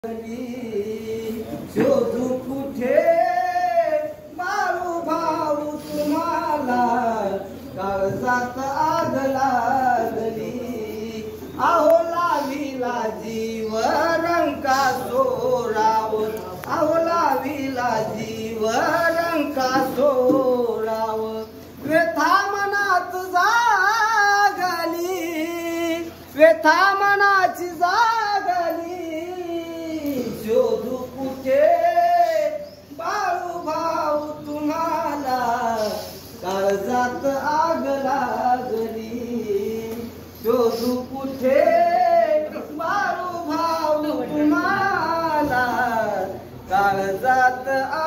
शोधू कुठे मारू भाऊ तुम्हाला काळजात आग लागली आहो लावीला जीव रंका सोराव आहो लावीला जीव रंका सोराव व्यथा मनात जागली व्यथा मनाची जागली शोधू कुठे बाळू भाऊ तुम्हाला काळजात आग लागली शोधू कुठे बाळू भाऊ तुम्हाला काळजात